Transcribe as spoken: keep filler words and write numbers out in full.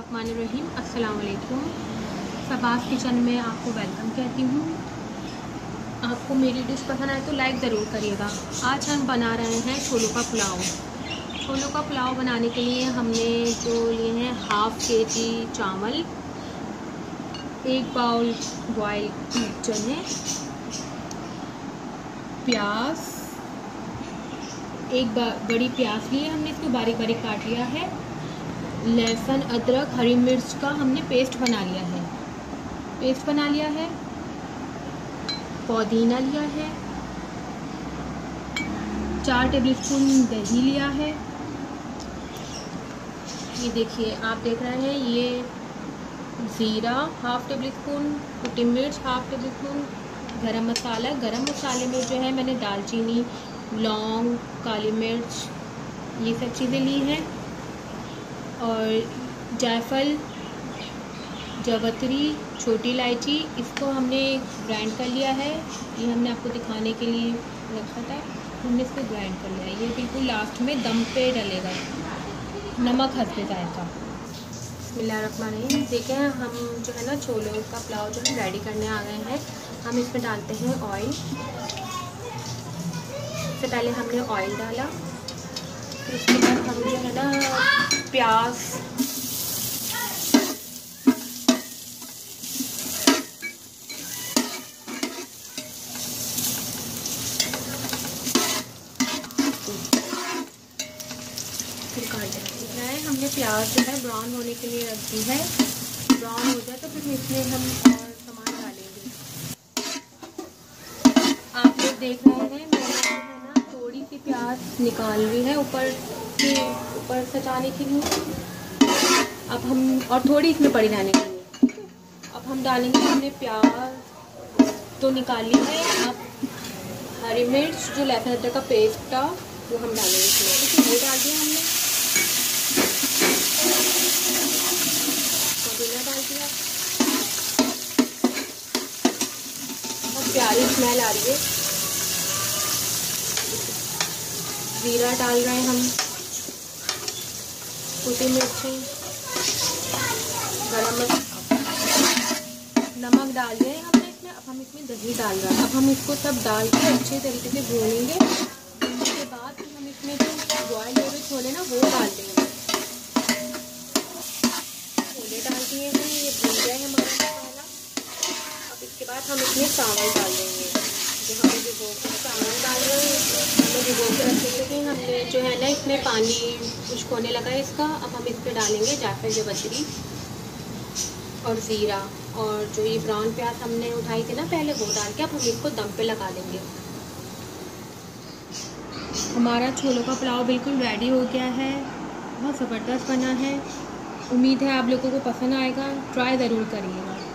बिस्मिल्लाहिर्रहमानिर्रहीम। अस्सलाम वालेकुम। शबाज़ किचन में आपको वेलकम कहती हूँ। आपको मेरी डिश पसंद आए तो लाइक ज़रूर करिएगा। आज हम बना रहे हैं छोलों का पुलाव। छोलों का पुलाव बनाने के लिए हमने जो लिए हैं हाफ़ के जी चावल, एक बाउल बॉयल चने, प्याज, एक बड़ी प्याज ली है हमने, इसको बारीक बारीक काट लिया है। लहसुन, अदरक, हरी मिर्च का हमने पेस्ट बना लिया है पेस्ट बना लिया है पुदीना लिया है, चार टेबलस्पून दही लिया है। ये देखिए, आप देख रहे हैं, ये ज़ीरा हाफ टेबल स्पून, कुटी मिर्च हाफ टेबल स्पून, गरम मसाला। गरम मसाले में जो है मैंने दालचीनी, लौंग, काली मिर्च, ये सब चीज़ें ली हैं। और जायफल, जावित्री, छोटी इलायची, इसको हमने ग्राइंड कर लिया है। ये हमने आपको दिखाने के लिए रखा था, हमने इसको ग्राइंड कर लिया है। ये बिल्कुल लास्ट में दम पे डलेगा। नमक हस्बे जायका। बिस्मिल्लाहिर्रहमानिर्रहीम। देखें, हम जो है ना छोलों का पुलाव जो है रेडी करने आ गए हैं। हम इसमें डालते हैं ऑयल। सबसे पहले हमने ऑयल डाला, फिर उसके बाद हम जो है ना प्याज, है हमने प्याज जो है ब्राउन होने के लिए रख दी है। ब्राउन हो जाए तो फिर इसमें हम और सामान डालेंगे। आप लोग देख रहे हैं, मैंने जो है ना थोड़ी सी प्याज निकाल ली है ऊपर से ऊपर सजाने के लिए। अब हम और थोड़ी इसमें पड़ी जाने के लिए। अब हम डालेंगे, हमने प्याज तो निकाल ली है। अब हरी मिर्च, जो लहसुन अदरक का पेस्ट था, वो हम डालेंगे इसमें। वो डाल दिया हमने, पुदीना डाल दिया और प्यारी स्मेल आ रही है। जीरा डाल रहे हैं हम, कुटी मिर्ची, गरम मसाला, नमक डाल दिया है हमने इसमें। अब हम इसमें दही डाल रहे हैं। अब हम इसको सब डाल के अच्छे तरीके से भूनेंगे। उसके बाद फिर हम इसमें जो बॉयल हुए छोले ना, वो डाल देंगे। छोले डाल दिए हैं, ये भून गया है हमारा मसाला। अब इसके बाद हम इसमें चावल डाल देंगे, जो हमने भिगो के चावल डाल रहे हैं। हमने भिगो के रखे थे, हमने जो है ना इसमें पानी खुश्क होने लगा है इसका। अब हम इस पर डालेंगे जायफल, जावित्री और ज़ीरा, और जो ये ब्राउन प्याज हमने उठाई थी ना पहले, वो डाल के अब हम इसको दम पे लगा देंगे। हमारा छोलों का पुलाव बिल्कुल रेडी हो गया है। बहुत ज़बरदस्त बना है। उम्मीद है आप लोगों को पसंद आएगा। ट्राई ज़रूर करिएगा।